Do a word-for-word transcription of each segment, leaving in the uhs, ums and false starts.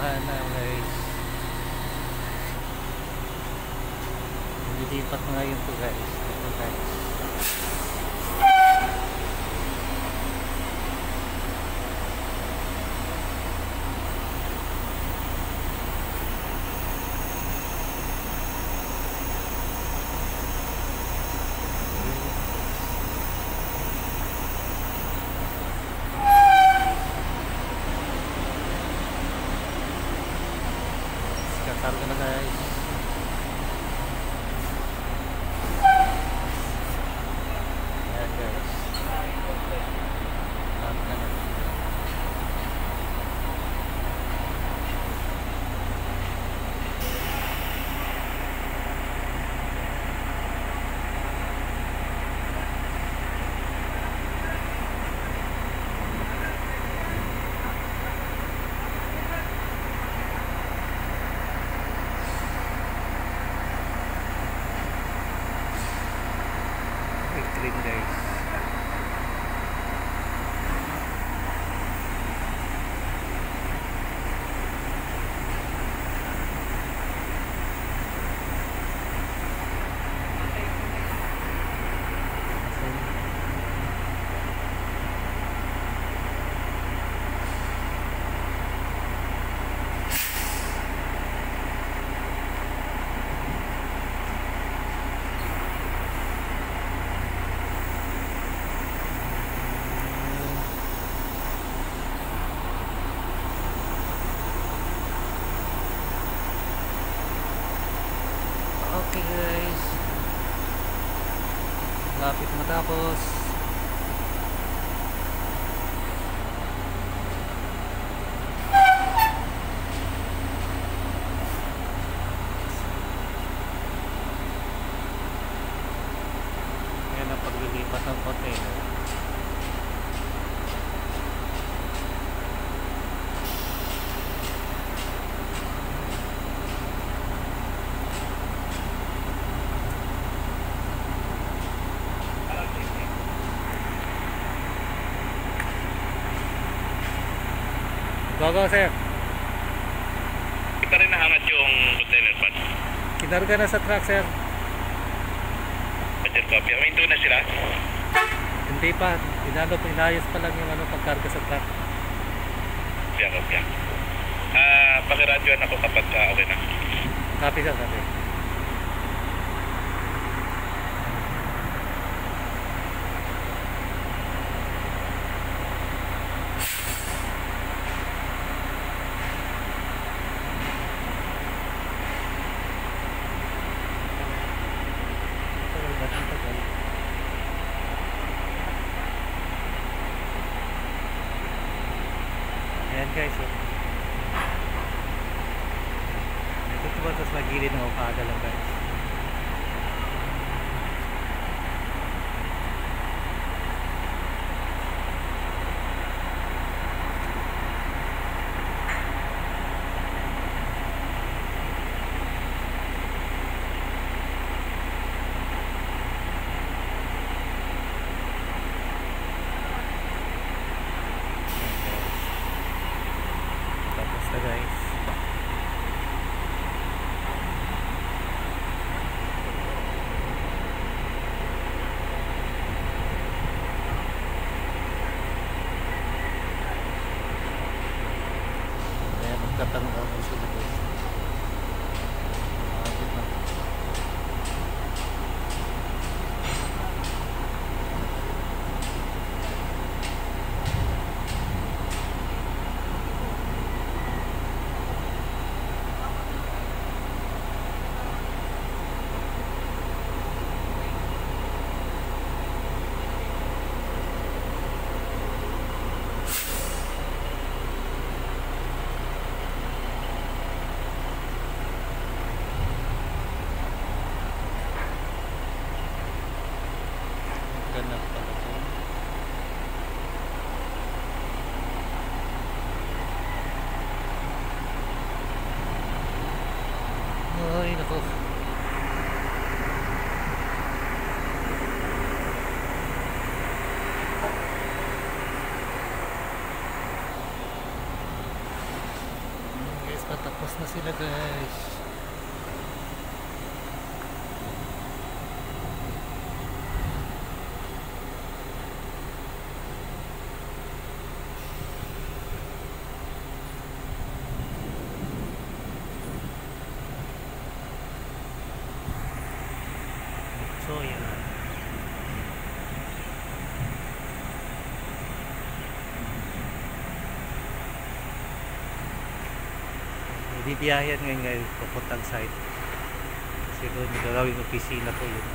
ano guys, nililipat na ngayon to guys. Ito guys, kakarga na guys. Ayan guys, karga na. Clean guys. Okay guys, lapit matapos. Yan ang paglilipat ng container. Go go sir. Hindi pa rin nahangat yung container pan. Kinarga na sa truck sir. Roger copy. Aminto na sila? Hindi pa, inano pa, inayos pa lang yung ano, pagkarga sa truck. Kaya kaya. Ah, pakiradyoan ako kapag uh, okay na. Copy sir, copy. Ayan guys, oh. Ito diba, tapos magilid ng ukada lang guys. Tapos na guys. Ayan, magkatanong ako sila guys. Makapit na. Ganap pala ito. Ay, nako. Lalabas na sila guys. So yan. Bibiyayan ngayon ngayon papuntang site. Kasi doon yung gagawing opisina ko yun.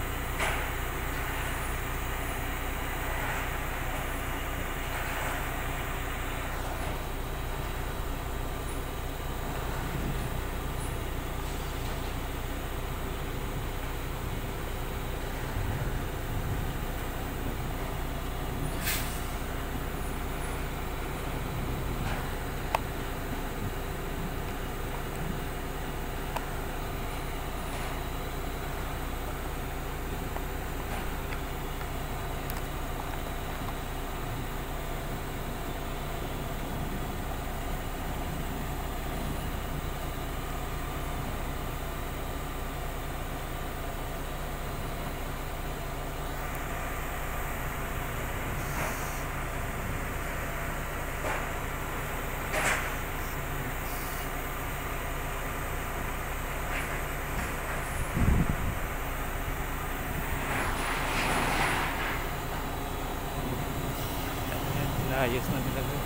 Ayos na nila guys.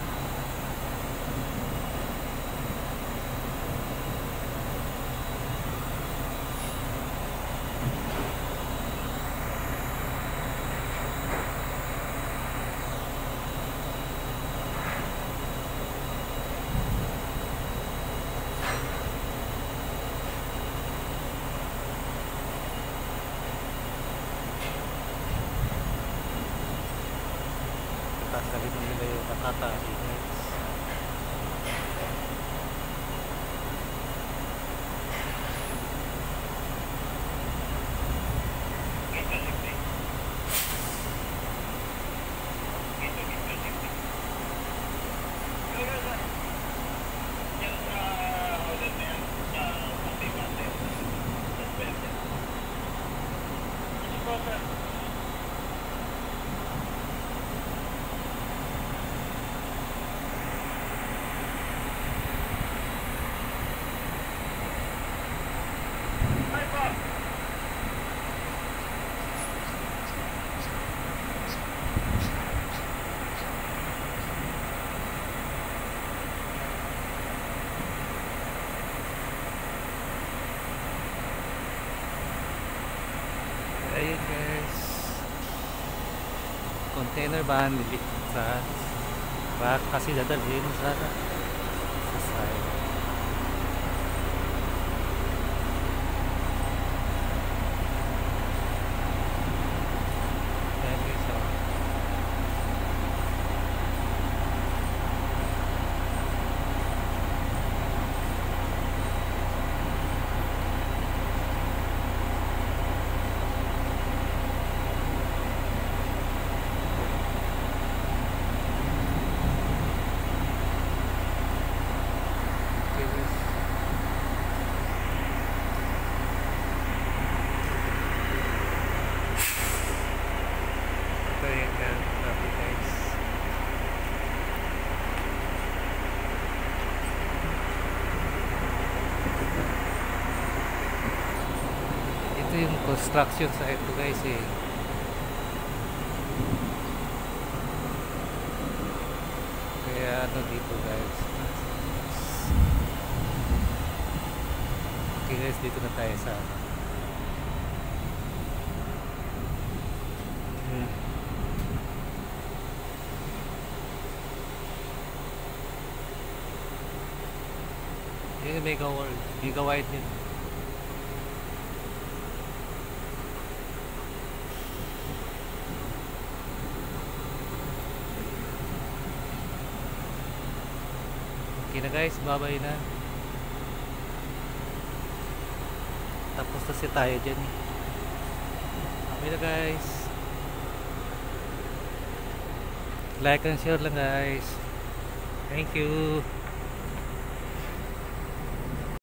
Tatanggalin mo nila yung natatali guys. Ayun guys, container van lilit sa truck kasi dadalhin sa sa side. Ayan guys, oh. Ito yung construction sa ito guys eh. Kaya ano dito guys. Okay guys, dito na tayo sa hmm. Yung mega world, mega wide yun. Okay na guys, babay na. Tapos na si tayo dyan. Okay na guys. Like and share lang guys. Thank you.